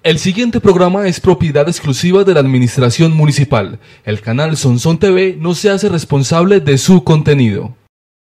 El siguiente programa es propiedad exclusiva de la Administración Municipal. El canal Sonsón TV no se hace responsable de su contenido.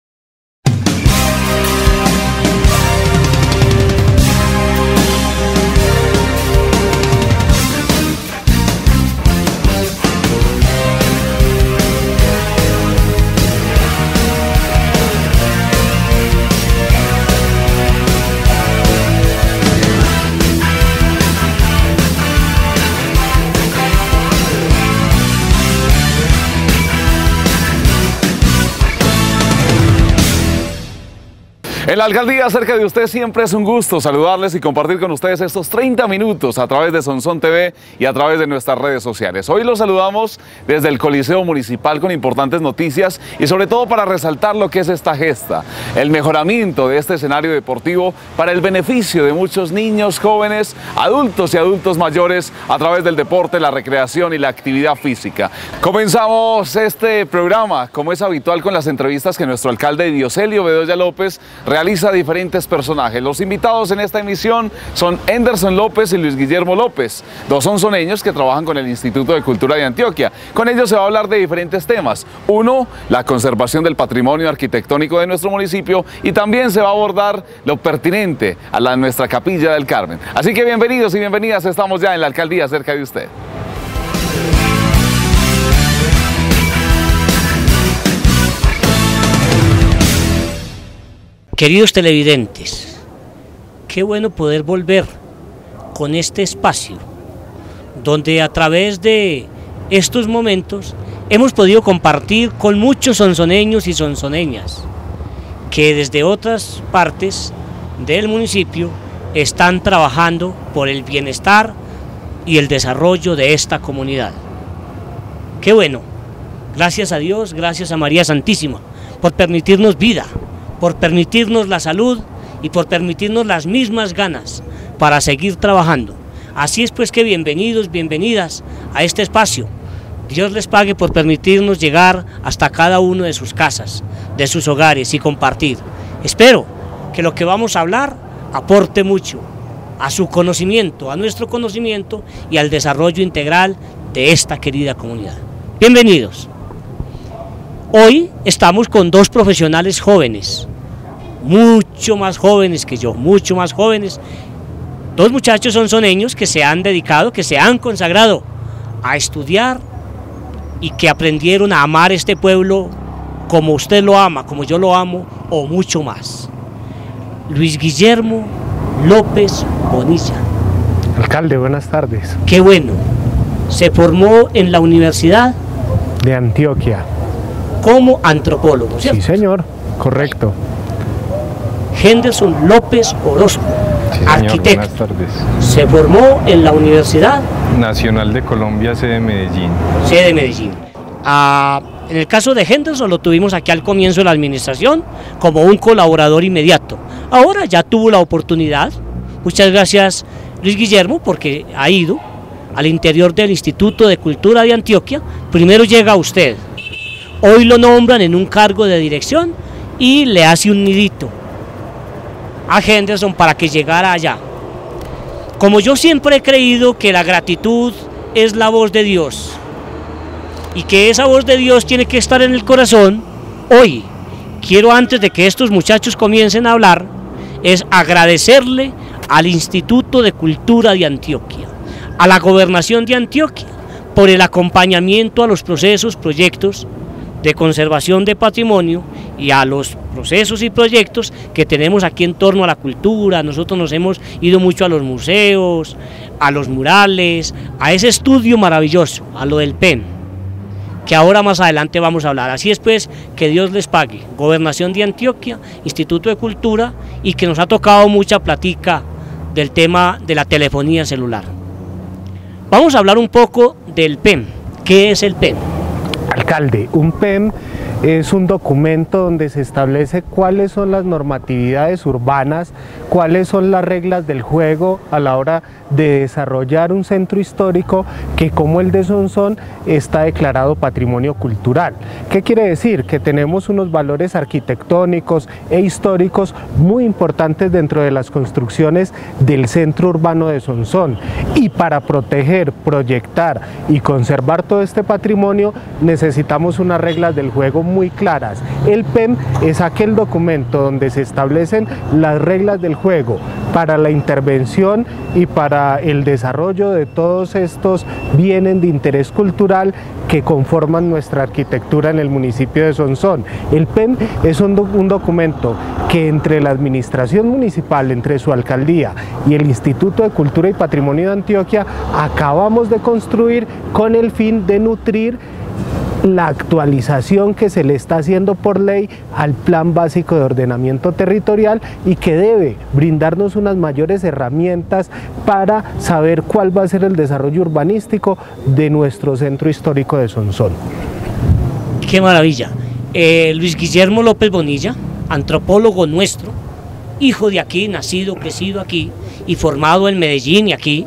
En la alcaldía cerca de usted siempre es un gusto saludarles y compartir con ustedes estos 30 minutos a través de Sonsón TV y a través de nuestras redes sociales. Hoy los saludamos desde el Coliseo Municipal con importantes noticias y sobre todo para resaltar lo que es esta gesta, el mejoramiento de este escenario deportivo para el beneficio de muchos niños, jóvenes, adultos y adultos mayores a través del deporte, la recreación y la actividad física. Comenzamos este programa, como es habitual, con las entrevistas que nuestro alcalde Dioselio Bedoya López realiza a diferentes personajes. Los invitados en esta emisión son Henderson López y Luis Guillermo López, dos sonsoneños que trabajan con el Instituto de Cultura de Antioquia. Con ellos se va a hablar de diferentes temas. Uno, la conservación del patrimonio arquitectónico de nuestro municipio, y también se va a abordar lo pertinente a nuestra Capilla del Carmen. Así que bienvenidos y bienvenidas, estamos ya en la alcaldía cerca de usted. Queridos televidentes, qué bueno poder volver con este espacio donde a través de estos momentos hemos podido compartir con muchos sonsoneños y sonsoneñas que desde otras partes del municipio están trabajando por el bienestar y el desarrollo de esta comunidad. Qué bueno, gracias a Dios, gracias a María Santísima por permitirnos vida, por permitirnos la salud y por permitirnos las mismas ganas para seguir trabajando. Así es pues que bienvenidos, bienvenidas a este espacio. Dios les pague por permitirnos llegar hasta cada uno de sus casas, de sus hogares y compartir. Espero que lo que vamos a hablar aporte mucho a su conocimiento, a nuestro conocimiento y al desarrollo integral de esta querida comunidad. Bienvenidos. Hoy estamos con dos profesionales jóvenes, mucho más jóvenes que yo, mucho más jóvenes, dos muchachos sonsoneños que se han dedicado, que se han consagrado a estudiar y que aprendieron a amar este pueblo como usted lo ama, como yo lo amo, o mucho más. Luis Guillermo López Bonilla. Alcalde, buenas tardes. Qué bueno, se formó en la Universidad de Antioquia como antropólogo, ¿cierto? Sí, señor, correcto. Henderson López Orozco, sí, señor, arquitecto. buenas tardes. Se formó en la Universidad Nacional de Colombia, sede Medellín. Sede de Medellín. En el caso de Henderson lo tuvimos aquí al comienzo de la administración como un colaborador inmediato. Ahora ya tuvo la oportunidad, muchas gracias Luis Guillermo, porque ha ido al interior del Instituto de Cultura de Antioquia. Primero llega usted, hoy lo nombran en un cargo de dirección y le hace un nidito a Henderson para que llegara allá. Como yo siempre he creído que la gratitud es la voz de Dios y que esa voz de Dios tiene que estar en el corazón, hoy quiero, antes de que estos muchachos comiencen a hablar, es agradecerle al Instituto de Cultura de Antioquia, a la Gobernación de Antioquia, por el acompañamiento a los proyectos de conservación de patrimonio y a los procesos y proyectos que tenemos aquí en torno a la cultura. Nosotros nos hemos ido mucho a los museos, a los murales, a ese estudio maravilloso, a lo del PEN, que ahora más adelante vamos a hablar. Así es pues, que Dios les pague, Gobernación de Antioquia, Instituto de Cultura, y que nos ha tocado mucha plática del tema de la telefonía celular. Vamos a hablar un poco del PEN. ¿Qué es el PEN? Alcalde, un PEM es un documento donde se establece cuáles son las normatividades urbanas, cuáles son las reglas del juego a la hora de desarrollar un centro histórico que, como el de Sonsón, está declarado patrimonio cultural. ¿Qué quiere decir? Que tenemos unos valores arquitectónicos e históricos muy importantes dentro de las construcciones del centro urbano de Sonsón, y para proteger, proyectar y conservar todo este patrimonio necesitamos unas reglas del juego muy claras. El PEM es aquel documento donde se establecen las reglas del juego para la intervención y para el desarrollo de todos estos bienes de interés cultural que conforman nuestra arquitectura en el municipio de Sonsón. El PEM es un documento que entre la administración municipal, entre su alcaldía y el Instituto de Cultura y Patrimonio de Antioquia, acabamos de construir con el fin de nutrir la actualización que se le está haciendo por ley al Plan Básico de Ordenamiento Territorial, y que debe brindarnos unas mayores herramientas para saber cuál va a ser el desarrollo urbanístico de nuestro centro histórico de Sonsón. ¡Qué maravilla! Luis Guillermo López Bonilla, antropólogo nuestro, hijo de aquí, nacido, crecido aquí y formado en Medellín y aquí,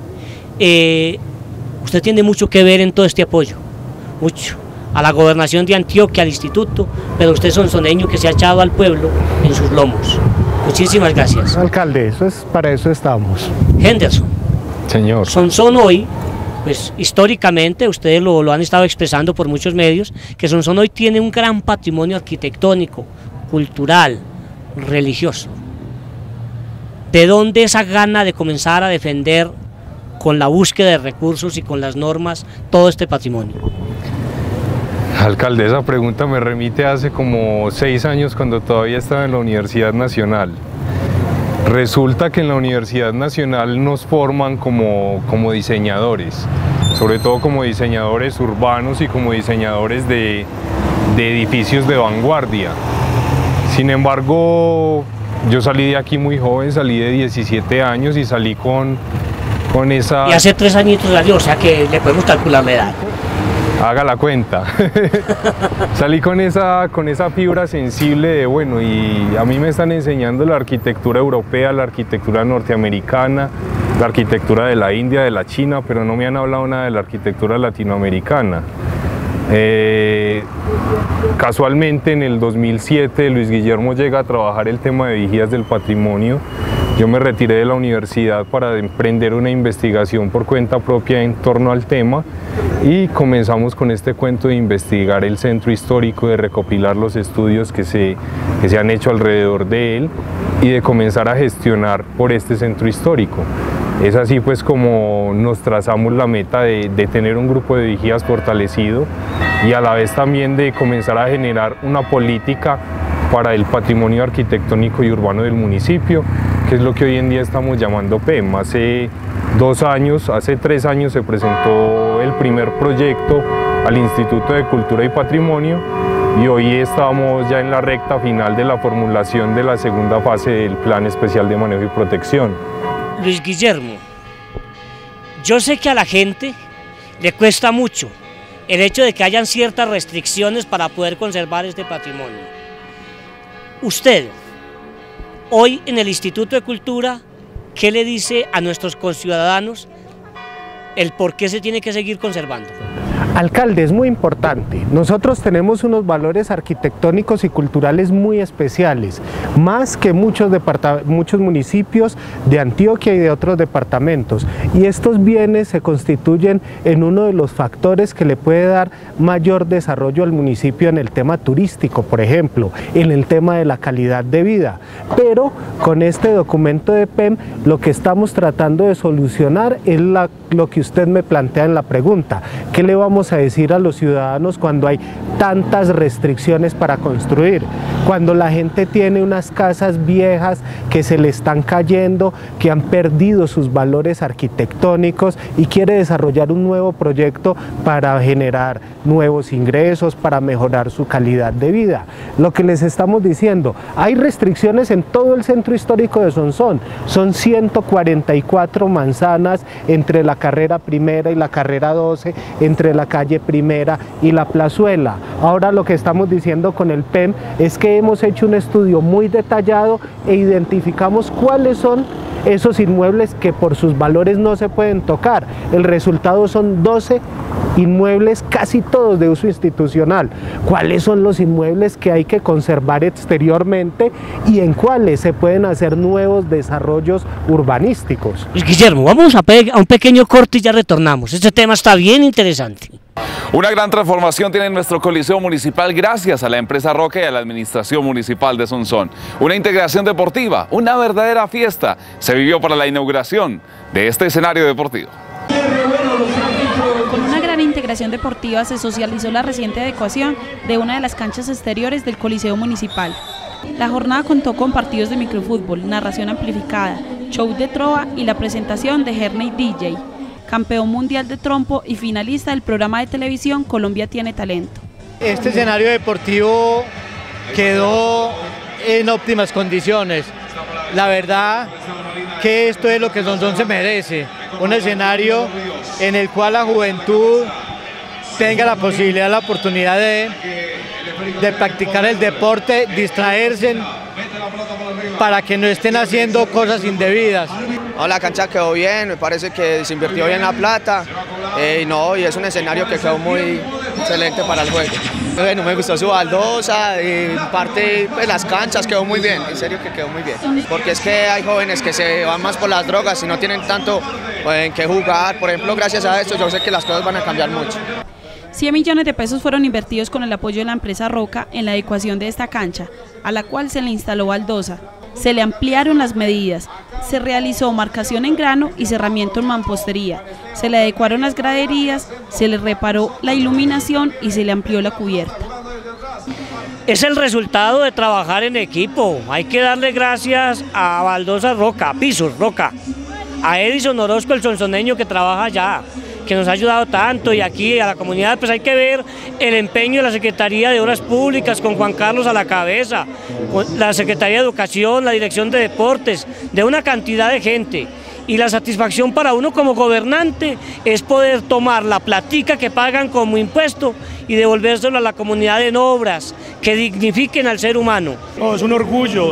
usted tiene mucho que ver en todo este apoyo, mucho, a la gobernación de Antioquia, al instituto, pero usted es sonsoneño que se ha echado al pueblo en sus lomos. Muchísimas gracias. Alcalde, para eso estamos. Henderson. Señor. Sonsón hoy, pues históricamente, ustedes lo han estado expresando por muchos medios, que Sonsón hoy tiene un gran patrimonio arquitectónico, cultural, religioso. ¿De dónde esa gana de comenzar a defender con la búsqueda de recursos y con las normas todo este patrimonio? Alcalde, esa pregunta me remite a hace como 6 años, cuando todavía estaba en la Universidad Nacional. Resulta que en la Universidad Nacional nos forman como diseñadores, sobre todo como diseñadores urbanos y como diseñadores de edificios de vanguardia. Sin embargo, yo salí de aquí muy joven, salí de 17 años y salí con esa... Y hace 3 añitos salió, o sea que le podemos calcular la edad. Haga la cuenta. Salí con esa fibra sensible de, bueno, y a mí me están enseñando la arquitectura europea, la arquitectura norteamericana, la arquitectura de la India, de la China, pero no me han hablado nada de la arquitectura latinoamericana. Casualmente en el 2007 Luis Guillermo llega a trabajar el tema de vigías del patrimonio. Yo me retiré de la universidad para emprender una investigación por cuenta propia en torno al tema, y comenzamos con este cuento de investigar el centro histórico, de recopilar los estudios que se han hecho alrededor de él y de comenzar a gestionar por este centro histórico. Es así pues como nos trazamos la meta de tener un grupo de vigías fortalecido, y a la vez también de comenzar a generar una política para el patrimonio arquitectónico y urbano del municipio, que es lo que hoy en día estamos llamando PEM. Hace 3 años se presentó el primer proyecto al Instituto de Cultura y Patrimonio, y hoy estamos ya en la recta final de la formulación de la segunda fase del Plan Especial de Manejo y Protección. Luis Guillermo, yo sé que a la gente le cuesta mucho el hecho de que hayan ciertas restricciones para poder conservar este patrimonio. Usted, hoy en el Instituto de Cultura, ¿qué le dice a nuestros conciudadanos el por qué se tiene que seguir conservando? Alcalde, es muy importante. Nosotros tenemos unos valores arquitectónicos y culturales muy especiales, más que muchos municipios de Antioquia y de otros departamentos. Y estos bienes se constituyen en uno de los factores que le puede dar mayor desarrollo al municipio en el tema turístico, por ejemplo, en el tema de la calidad de vida. Pero con este documento de PEM lo que estamos tratando de solucionar es lo que usted me plantea en la pregunta. ¿Qué le vamos a decir a los ciudadanos cuando hay tantas restricciones para construir? Cuando la gente tiene unas casas viejas que se le están cayendo, que han perdido sus valores arquitectónicos y quiere desarrollar un nuevo proyecto para generar nuevos ingresos, para mejorar su calidad de vida. Lo que les estamos diciendo, hay restricciones en todo el centro histórico de Sonsón. Son 144 manzanas entre la carrera primera y la carrera 12, entre la la calle Primera y la Plazuela. Ahora lo que estamos diciendo con el PEM es que hemos hecho un estudio muy detallado e identificamos cuáles son esos inmuebles que por sus valores no se pueden tocar. El resultado son 12 inmuebles, casi todos de uso institucional. ¿Cuáles son los inmuebles que hay que conservar exteriormente y en cuáles se pueden hacer nuevos desarrollos urbanísticos? Guillermo, vamos a un pequeño corte y ya retornamos. Este tema está bien interesante. Una gran transformación tiene nuestro Coliseo Municipal gracias a la empresa Roca y a la Administración Municipal de Sonsón. Una integración deportiva, una verdadera fiesta se vivió para la inauguración de este escenario deportivo. Con una gran integración deportiva se socializó la reciente adecuación de una de las canchas exteriores del Coliseo Municipal. La jornada contó con partidos de microfútbol, narración amplificada, show de trova y la presentación de Herney DJ, campeón mundial de trompo y finalista del programa de televisión Colombia Tiene Talento. Este escenario deportivo quedó en óptimas condiciones. La verdad que esto es lo que Sonsón se merece, un escenario en el cual la juventud tenga la posibilidad, la oportunidad de practicar el deporte, distraerse para que no estén haciendo cosas indebidas. No, la cancha quedó bien, me parece que se invirtió bien la plata y es un escenario que quedó muy excelente para el juego. Bueno, me gustó su baldosa, en parte pues, las canchas quedó muy bien, en serio que quedó muy bien. Porque es que hay jóvenes que se van más por las drogas y no tienen tanto en qué jugar. Por ejemplo, gracias a esto yo sé que las cosas van a cambiar mucho. 100 millones de pesos fueron invertidos con el apoyo de la empresa Roca en la adecuación de esta cancha, a la cual se le instaló baldosa. Se le ampliaron las medidas, se realizó marcación en grano y cerramiento en mampostería, se le adecuaron las graderías, se le reparó la iluminación y se le amplió la cubierta. Es el resultado de trabajar en equipo. Hay que darle gracias a Baldosa Roca, a Pisos Roca, a Edison Orozco, el sonsoneño que trabaja allá, que nos ha ayudado tanto, y aquí a la comunidad pues hay que ver el empeño de la Secretaría de Obras Públicas con Juan Carlos a la cabeza, con la Secretaría de Educación, la Dirección de Deportes, de una cantidad de gente. Y la satisfacción para uno como gobernante es poder tomar la platica que pagan como impuesto y devolvérselo a la comunidad en obras que dignifiquen al ser humano. No, es un orgullo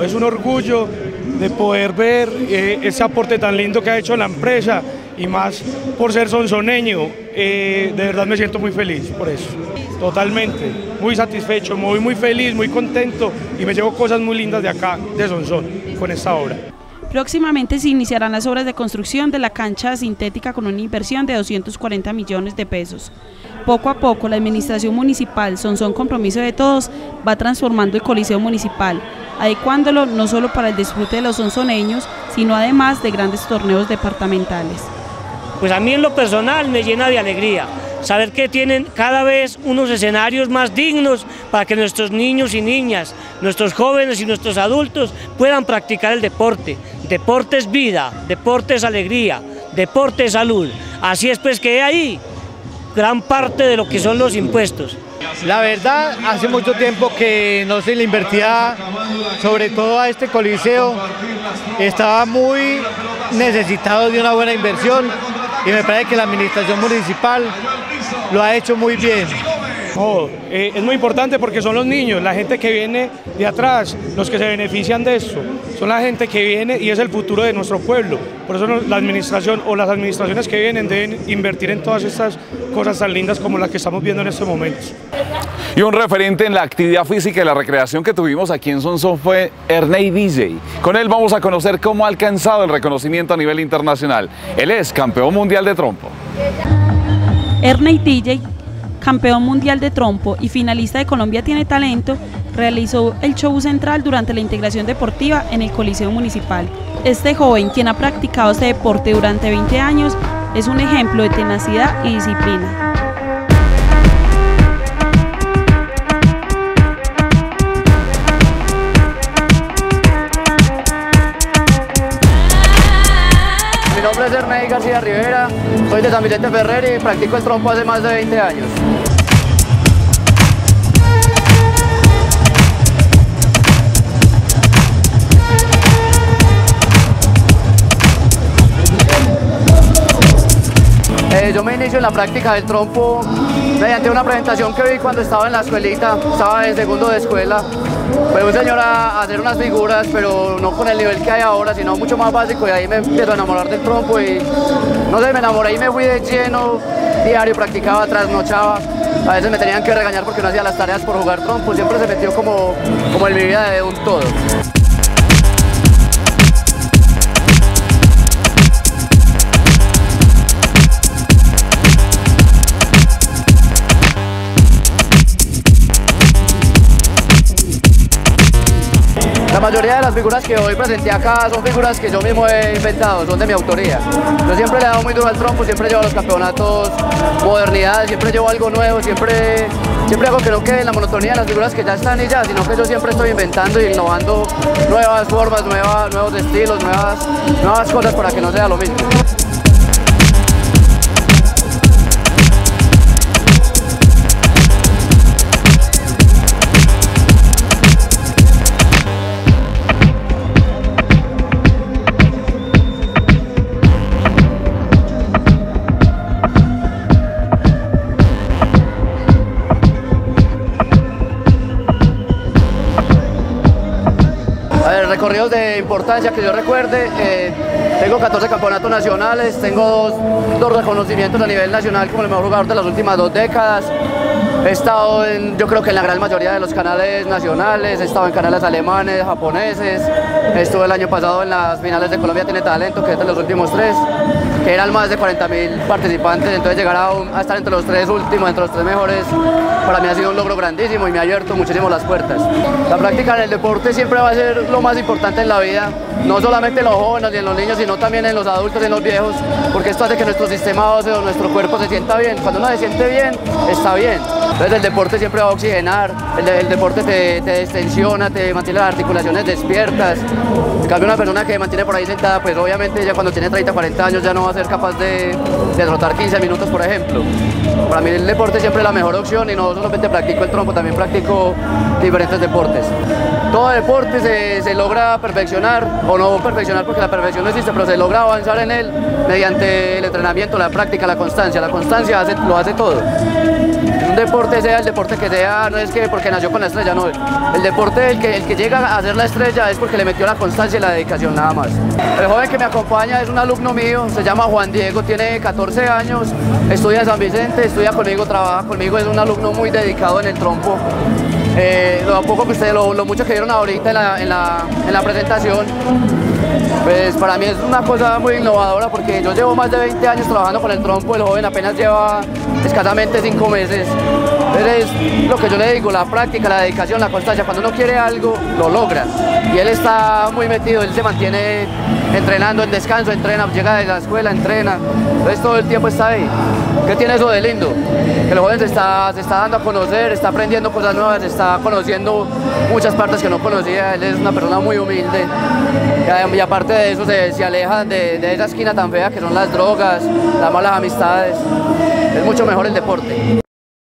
de poder ver ese aporte tan lindo que ha hecho la empresa y más por ser sonsoneño, de verdad me siento muy feliz por eso, totalmente, muy satisfecho, muy feliz, muy contento y me llevo cosas muy lindas de acá, de Sonsón, con esta obra. Próximamente se iniciarán las obras de construcción de la cancha sintética con una inversión de 240 millones de pesos. Poco a poco la administración municipal, Sonsón Compromiso de Todos, va transformando el Coliseo Municipal, adecuándolo no solo para el disfrute de los sonsoneños, sino además de grandes torneos departamentales. Pues a mí en lo personal me llena de alegría saber que tienen cada vez unos escenarios más dignos para que nuestros niños y niñas, nuestros jóvenes y nuestros adultos puedan practicar el deporte. Deporte es vida, deporte es alegría, deporte es salud. Así es pues que ahí gran parte de lo que son los impuestos. La verdad, hace mucho tiempo que no se le invertía, sobre todo a este coliseo, estaba muy necesitado de una buena inversión y me parece que la administración municipal lo ha hecho muy bien. Oh, es muy importante porque son los niños, la gente que viene de atrás, los que se benefician de esto, son la gente que viene y es el futuro de nuestro pueblo. Por eso la administración o las administraciones que vienen deben invertir en todas estas cosas tan lindas como las que estamos viendo en estos momentos. Y un referente en la actividad física y la recreación que tuvimos aquí en Sonsón fue Herney DJ. Con él vamos a conocer cómo ha alcanzado el reconocimiento a nivel internacional. Él es campeón mundial de trompo. Herney DJ, campeón mundial de trompo y finalista de Colombia Tiene Talento, realizó el show central durante la integración deportiva en el Coliseo Municipal. Este joven, quien ha practicado este deporte durante 20 años, es un ejemplo de tenacidad y disciplina. Mi nombre es Herney García Rivera, soy de San Vicente Ferrer y practico el trompo hace más de 20 años. Yo me inicio en la práctica del trompo mediante una presentación que vi cuando estaba en la escuelita, estaba en segundo de escuela. Fue un señor a hacer unas figuras, pero no con el nivel que hay ahora, sino mucho más básico, y ahí me empiezo a enamorar del trompo y no sé, me enamoré y me fui de lleno, diario practicaba, trasnochaba. A veces me tenían que regañar porque no hacía las tareas por jugar trompo, siempre se metió como en mi vida de un todo. La mayoría de las figuras que hoy presenté acá son figuras que yo mismo he inventado, son de mi autoría. Yo siempre le he dado muy duro al trompo, siempre llevo a los campeonatos modernidad, siempre llevo algo nuevo, siempre hago que no quede en la monotonía de las figuras que ya están y ya, sino que yo siempre estoy inventando y innovando nuevas formas, nuevos estilos, nuevas cosas para que no sea lo mismo. Recorridos de importancia que yo recuerde, tengo 14 campeonatos nacionales, tengo dos reconocimientos a nivel nacional como el mejor jugador de las últimas 2 décadas. He estado yo creo que en la gran mayoría de los canales nacionales, he estado en canales alemanes, japoneses, estuve el año pasado en las finales de Colombia Tiene Talento, que es de los últimos 3, que eran más de 40.000 participantes, entonces llegar a estar entre los 3 últimos, entre los 3 mejores, para mí ha sido un logro grandísimo y me ha abierto muchísimo las puertas. La práctica en el deporte siempre va a ser lo más importante en la vida, no solamente en los jóvenes y en los niños, sino también en los adultos y en los viejos, porque esto hace que nuestro sistema óseo, nuestro cuerpo se sienta bien. Cuando uno se siente bien, está bien. Entonces el deporte siempre va a oxigenar, el deporte te destensiona, te mantiene las articulaciones despiertas. En cambio una persona que mantiene por ahí sentada, pues obviamente ya cuando tiene 30, 40 años ya no va a ser capaz de trotar 15 minutos, por ejemplo. Para mí el deporte siempre es la mejor opción y no solamente practico el trompo, también practico diferentes deportes. Todo deporte se logra perfeccionar, o no perfeccionar porque la perfección no existe, pero se logra avanzar en él mediante el entrenamiento, la práctica, la constancia. La constancia lo hace todo. Un deporte, sea el deporte que sea, no es que porque nació con la estrella, no. El deporte, el que llega a ser la estrella es porque le metió la constancia y la dedicación, nada más. El joven que me acompaña es un alumno mío, se llama Juan Diego, tiene 14 años, estudia en San Vicente, estudia conmigo, trabaja conmigo, es un alumno muy dedicado en el trompo. Lo poco que ustedes, lo mucho que vieron ahorita en la presentación, pues para mí es una cosa muy innovadora porque yo llevo más de 20 años trabajando con el trompo, el joven apenas lleva escasamente 5 meses. Entonces es lo que yo le digo, la práctica, la dedicación, la constancia, cuando uno quiere algo, lo logra. Y él está muy metido, él se mantiene entrenando, en descanso, entrena, llega de la escuela, entrena, entonces todo el tiempo está ahí. ¿Qué tiene eso de lindo? Que el joven se está dando a conocer, está aprendiendo cosas nuevas, está conociendo muchas partes que no conocía, él es una persona muy humilde. Y aparte de eso se aleja de esa esquina tan fea que son las drogas, las malas amistades. Es mucho mejor el deporte.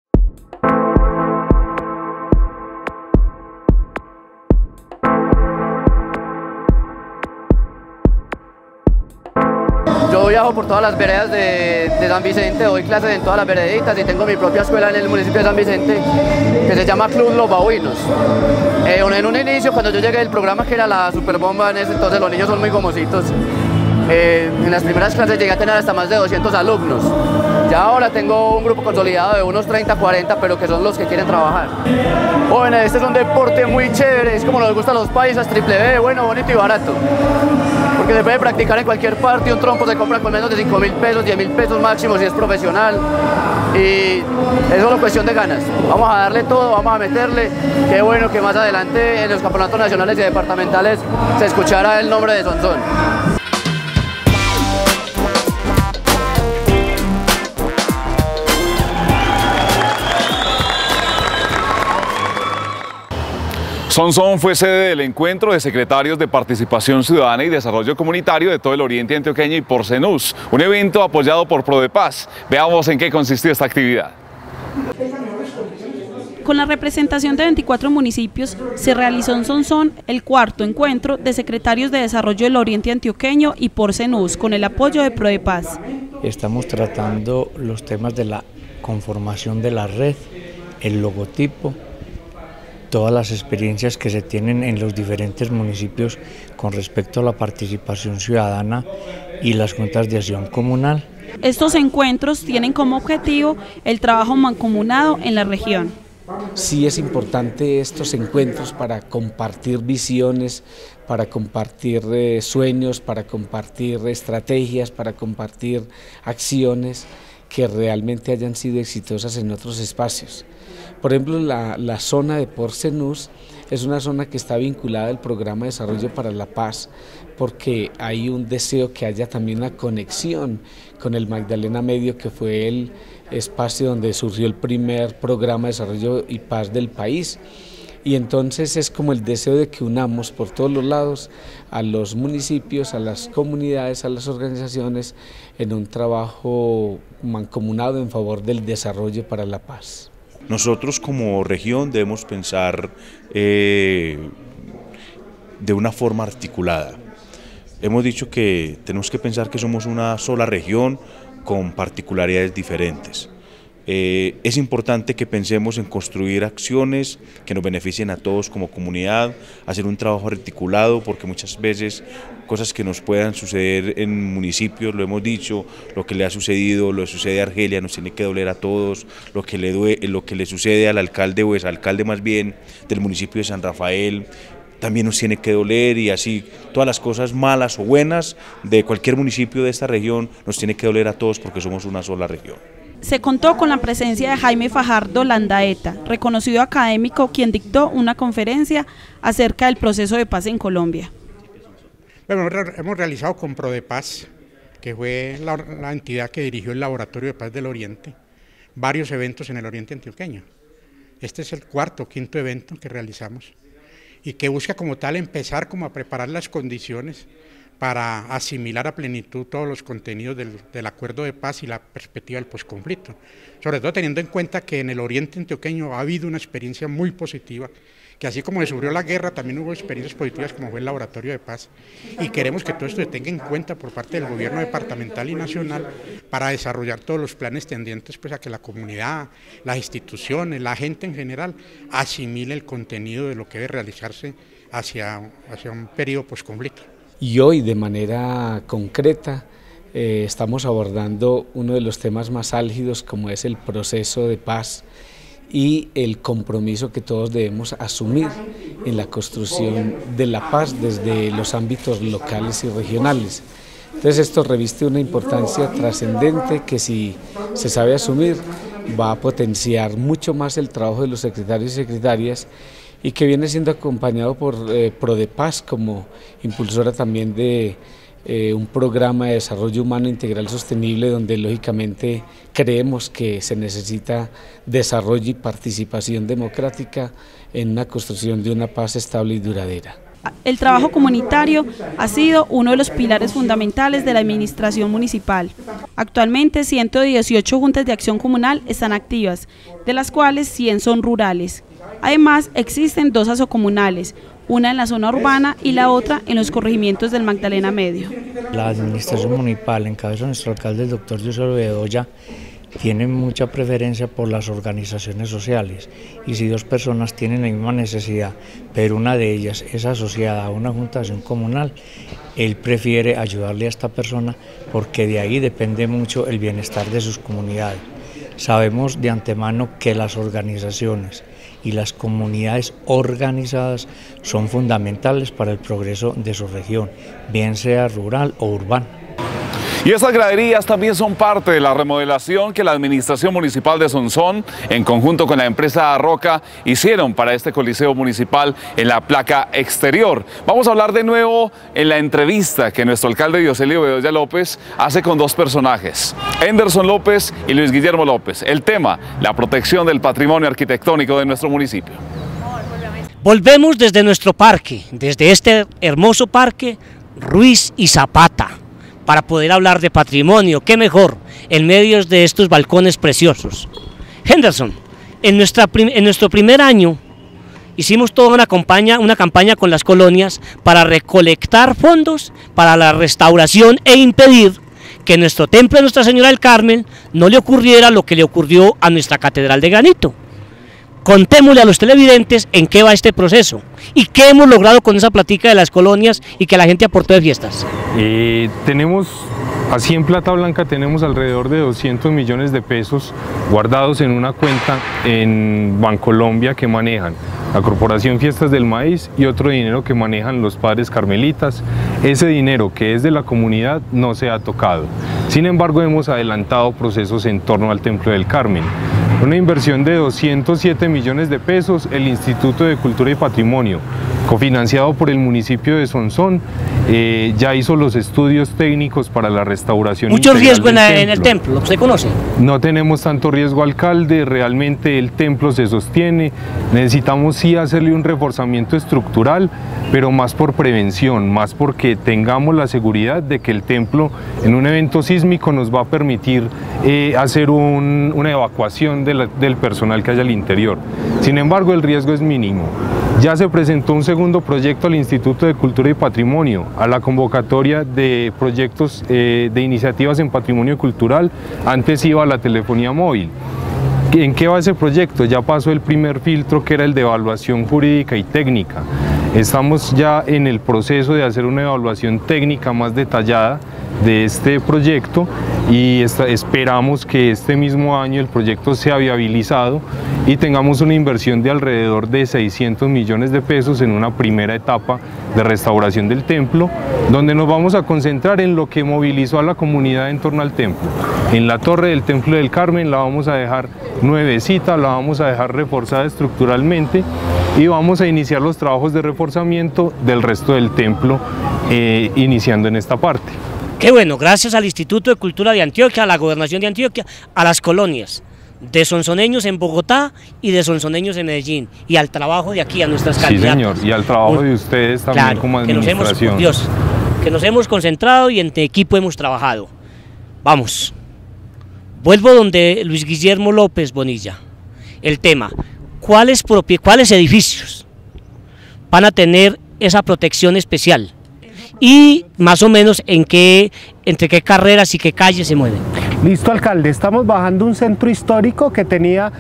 Yo viajo por todas las veredas de San Vicente, doy clases en todas las vereditas y tengo mi propia escuela en el municipio de San Vicente que se llama Club Los Babuinos. En un inicio, cuando yo llegué, el programa que era la Superbomba, en ese entonces los niños son muy gomositos. En las primeras clases llegué a tener hasta más de 200 alumnos. Ya ahora tengo un grupo consolidado de unos 30, 40, pero que son los que quieren trabajar. Jóvenes, este es un deporte muy chévere, es como nos gustan los paisas, triple B, bueno, bonito y barato. Porque se puede practicar en cualquier parte, un trompo se compra con menos de 5.000 pesos, 10.000 pesos máximo si es profesional. Y es solo cuestión de ganas. Vamos a darle todo, vamos a meterle. Qué bueno que más adelante en los campeonatos nacionales y departamentales se escuchara el nombre de Sonsón. Sonsón fue sede del encuentro de secretarios de Participación Ciudadana y Desarrollo Comunitario de todo el Oriente Antioqueño y por CENUS, un evento apoyado por Prodepaz. Veamos en qué consistió esta actividad. Con la representación de 24 municipios, se realizó en Sonsón el 4º encuentro de secretarios de Desarrollo del Oriente Antioqueño y por CENUS, con el apoyo de Prodepaz. estamos tratando los temas de la conformación de la red, el logotipo, todas las experiencias que se tienen en los diferentes municipios con respecto a la participación ciudadana y las juntas de acción comunal. Estos encuentros tienen como objetivo el trabajo mancomunado en la región. Sí es importante estos encuentros para compartir visiones, para compartir sueños, para compartir estrategias, para compartir acciones que realmente hayan sido exitosas en otros espacios. Por ejemplo, la zona de Porcenús es una zona que está vinculada al Programa de Desarrollo para la Paz, porque hay un deseo que haya también una conexión con el Magdalena Medio, que fue el espacio donde surgió el primer Programa de Desarrollo y Paz del país. Y entonces es como el deseo de que unamos por todos los lados a los municipios, a las comunidades, a las organizaciones en un trabajo mancomunado en favor del desarrollo para la paz. Nosotros como región debemos pensar de una forma articulada. Hemos dicho que tenemos que pensar que somos una sola región con particularidades diferentes. Es importante que pensemos en construir acciones que nos beneficien a todos como comunidad, hacer un trabajo articulado, porque muchas veces cosas que nos puedan suceder en municipios, lo hemos dicho, lo que le ha sucedido, lo que sucede a Argelia, nos tiene que doler a todos, lo que le sucede al alcalde o exalcalde más bien del municipio de San Rafael, también nos tiene que doler, y así todas las cosas malas o buenas de cualquier municipio de esta región nos tiene que doler a todos porque somos una sola región. Se contó con la presencia de Jaime Fajardo Landaeta, reconocido académico, quien dictó una conferencia acerca del proceso de paz en Colombia. Bueno, hemos realizado con ProDePaz, que fue la entidad que dirigió el Laboratorio de Paz del Oriente, varios eventos en el Oriente Antioqueño. Este es el cuarto o quinto evento que realizamos y que busca como tal empezar como a preparar las condiciones para asimilar a plenitud todos los contenidos del acuerdo de paz y la perspectiva del posconflicto, sobre todo teniendo en cuenta que en el Oriente Antioqueño ha habido una experiencia muy positiva, que así como se sufrió la guerra, también hubo experiencias positivas como fue el Laboratorio de Paz, y queremos que todo esto se tenga en cuenta por parte del gobierno departamental y nacional para desarrollar todos los planes tendientes pues, a que la comunidad, las instituciones, la gente en general asimile el contenido de lo que debe realizarse hacia un periodo posconflicto. Y hoy de manera concreta estamos abordando uno de los temas más álgidos, como es el proceso de paz y el compromiso que todos debemos asumir en la construcción de la paz desde los ámbitos locales y regionales. Entonces esto reviste una importancia trascendente que, si se sabe asumir, va a potenciar mucho más el trabajo de los secretarios y secretarias, y que viene siendo acompañado por ProDePaz como impulsora también de un programa de desarrollo humano integral sostenible, donde lógicamente creemos que se necesita desarrollo y participación democrática en una construcción de una paz estable y duradera. El trabajo comunitario ha sido uno de los pilares fundamentales de la administración municipal. Actualmente 118 juntas de acción comunal están activas, de las cuales 100 son rurales. Además, existen 2 asocomunales, una en la zona urbana y la otra en los corregimientos del Magdalena Medio. La administración municipal, en cabeza de nuestro alcalde, el doctor José Bedoya, tiene mucha preferencia por las organizaciones sociales, y si 2 personas tienen la misma necesidad, pero una de ellas es asociada a una junta de acción comunal, él prefiere ayudarle a esta persona porque de ahí depende mucho el bienestar de sus comunidades. Sabemos de antemano que las organizaciones y las comunidades organizadas son fundamentales para el progreso de su región, bien sea rural o urbana. Y estas graderías también son parte de la remodelación que la Administración Municipal de Sonsón, en conjunto con la empresa Roca, hicieron para este Coliseo Municipal en la placa exterior. Vamos a hablar de nuevo en la entrevista que nuestro alcalde Dioselio Bedoya López hace con 2 personajes, Henderson López y Luis Guillermo López. El tema, la protección del patrimonio arquitectónico de nuestro municipio. Volvemos desde nuestro parque, desde este hermoso parque Ruiz y Zapata, para poder hablar de patrimonio. Qué mejor en medio de estos balcones preciosos. Henderson, en nuestro primer año hicimos toda una campaña con las colonias para recolectar fondos para la restauración e impedir que en nuestro templo de Nuestra Señora del Carmen no le ocurriera lo que le ocurrió a nuestra Catedral de Granito. Contémosle a los televidentes en qué va este proceso y qué hemos logrado con esa platica de las colonias y que la gente aportó de fiestas. Tenemos, así en plata blanca, tenemos alrededor de 200 millones de pesos guardados en una cuenta en Bancolombia que manejan la Corporación Fiestas del Maíz y otro dinero que manejan los padres carmelitas. Ese dinero que es de la comunidad no se ha tocado. Sin embargo, hemos adelantado procesos en torno al Templo del Carmen. Una inversión de 207 millones de pesos, el Instituto de Cultura y Patrimonio, cofinanciado por el municipio de Sonsón, ya hizo los estudios técnicos para la restauración. Mucho riesgo en el templo, ¿lo usted conoce? No tenemos tanto riesgo, alcalde, realmente el templo se sostiene, necesitamos sí hacerle un reforzamiento estructural, pero más por prevención, más porque tengamos la seguridad de que el templo en un evento sísmico nos va a permitir hacer una evacuación del personal que haya al interior. Sin embargo, el riesgo es mínimo. Ya se presentó un segundo proyecto al Instituto de Cultura y Patrimonio, a la convocatoria de proyectos de iniciativas en patrimonio cultural. Antes iba a la telefonía móvil. ¿En qué va ese proyecto? Ya pasó el primer filtro, que era el de evaluación jurídica y técnica. Estamos ya en el proceso de hacer una evaluación técnica más detallada de este proyecto y esperamos que este mismo año el proyecto sea viabilizado y tengamos una inversión de alrededor de 600 millones de pesos en una primera etapa de restauración del templo, donde nos vamos a concentrar en lo que movilizó a la comunidad en torno al templo. En la torre del Templo del Carmen la vamos a dejar nuevecita, la vamos a dejar reforzada estructuralmente y vamos a iniciar los trabajos de reforzamiento del resto del templo, iniciando en esta parte. Qué bueno, gracias al Instituto de Cultura de Antioquia, a la Gobernación de Antioquia, a las colonias de sonsoneños en Bogotá y de sonsoneños en Medellín, y al trabajo de aquí, a nuestras candidatas. Sí, señor, y al trabajo de ustedes también, claro, como administración. Que nos hemos concentrado y en equipo hemos trabajado. Vamos, vuelvo donde Luis Guillermo López Bonilla. El tema, ¿cuáles edificios van a tener esa protección especial? Y más o menos entre qué carreras y qué calles se mueven. Listo, alcalde, estamos bajando un centro histórico que tenía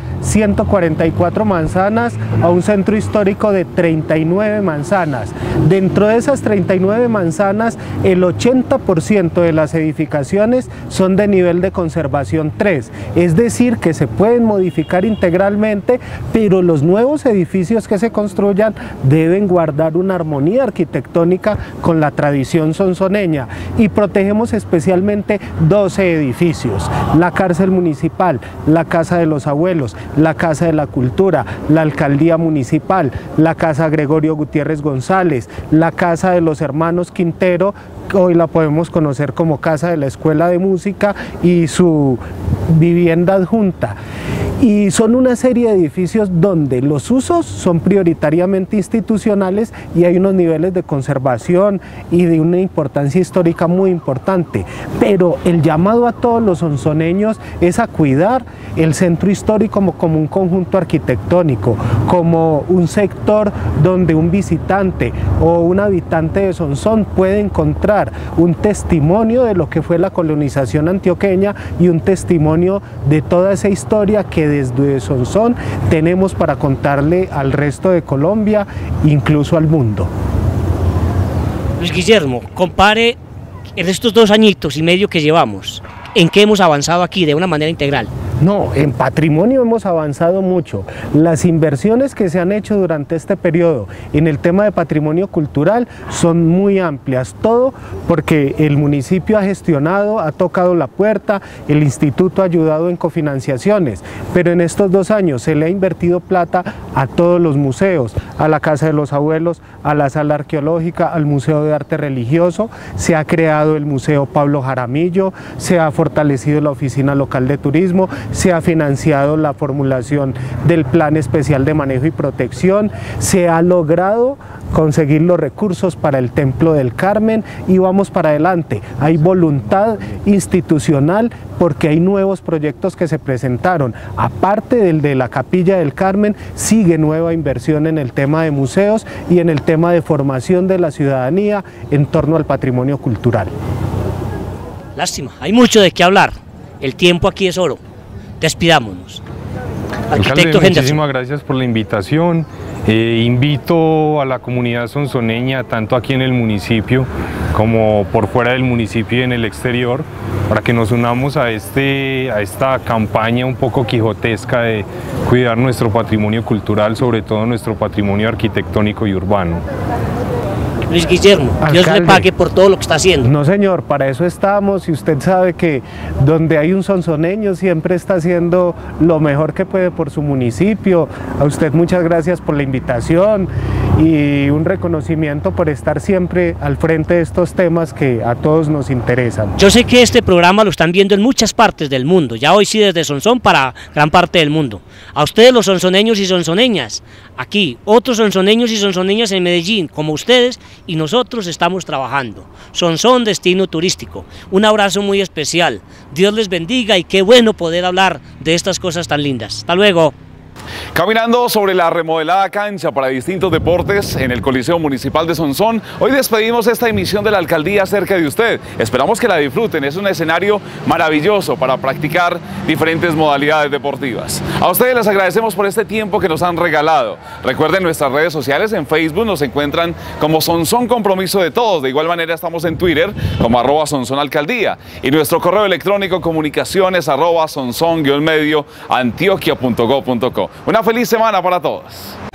144 manzanas a un centro histórico de 39 manzanas. Dentro de esas 39 manzanas, el 80% de las edificaciones son de nivel de conservación 3, es decir, que se pueden modificar integralmente, pero los nuevos edificios que se construyan deben guardar una armonía arquitectónica con la tradición sonsoneña, y protegemos especialmente 12 edificios. La cárcel municipal, la casa de los abuelos, la casa de la cultura, la alcaldía municipal, la casa Gregorio Gutiérrez González, la casa de los hermanos Quintero, hoy la podemos conocer como casa de la escuela de música, y su vivienda adjunta. Y son una serie de edificios donde los usos son prioritariamente institucionales y hay unos niveles de conservación y de una importancia histórica muy importante. Pero el llamado a todos los sonsoneños es a cuidar el centro histórico como un conjunto arquitectónico, como un sector donde un visitante o un habitante de Sonsón puede encontrar un testimonio de lo que fue la colonización antioqueña y un testimonio de toda esa historia que desde Sonsón tenemos para contarle al resto de Colombia, incluso al mundo. Luis Guillermo, compare en estos 2 añitos y medio que llevamos, ¿en qué hemos avanzado aquí de una manera integral? No, en patrimonio hemos avanzado mucho. Las inversiones que se han hecho durante este periodo en el tema de patrimonio cultural son muy amplias, todo porque el municipio ha gestionado, ha tocado la puerta, el instituto ha ayudado en cofinanciaciones, pero en estos 2 años se le ha invertido plata a todos los museos, a la Casa de los Abuelos, a la Sala Arqueológica, al Museo de Arte Religioso, se ha creado el Museo Pablo Jaramillo, se ha fortalecido la Oficina Local de Turismo, se ha financiado la formulación del Plan Especial de Manejo y Protección, se ha logrado conseguir los recursos para el Templo del Carmen y vamos para adelante. Hay voluntad institucional porque hay nuevos proyectos que se presentaron. Aparte del de la Capilla del Carmen, sigue nueva inversión en el tema de museos y en el tema de formación de la ciudadanía en torno al patrimonio cultural. lástima, hay mucho de qué hablar. El tiempo aquí es oro. Despidámonos. Alcalde, muchísimas gracias por la invitación. Invito a la comunidad sonsoneña, tanto aquí en el municipio como por fuera del municipio y en el exterior, para que nos unamos a esta campaña un poco quijotesca de cuidar nuestro patrimonio cultural, sobre todo nuestro patrimonio arquitectónico y urbano. Luis Guillermo, Dios le pague por todo lo que está haciendo. No señor, para eso estamos, y usted sabe que donde hay un sonsoneño siempre está haciendo lo mejor que puede por su municipio. A usted muchas gracias por la invitación y un reconocimiento por estar siempre al frente de estos temas que a todos nos interesan. Yo sé que este programa lo están viendo en muchas partes del mundo, ya hoy sí desde Sonsón para gran parte del mundo. A ustedes los sonsoneños y sonsoneñas, aquí otros sonsoneños y sonsoneñas en Medellín, como ustedes, y nosotros estamos trabajando. Sonsón, destino turístico. Un abrazo muy especial. Dios les bendiga y qué bueno poder hablar de estas cosas tan lindas. Hasta luego. Caminando sobre la remodelada cancha para distintos deportes en el Coliseo Municipal de Sonsón, hoy despedimos esta emisión de la Alcaldía cerca de usted. Esperamos que la disfruten, es un escenario maravilloso para practicar diferentes modalidades deportivas. A ustedes les agradecemos por este tiempo que nos han regalado. Recuerden nuestras redes sociales, en Facebook nos encuentran como Sonsón Compromiso de Todos, de igual manera estamos en Twitter como @SonsonAlcaldía y nuestro correo electrónico comunicaciones @sonsón-medioantioquia.go.co. Una feliz semana para todos.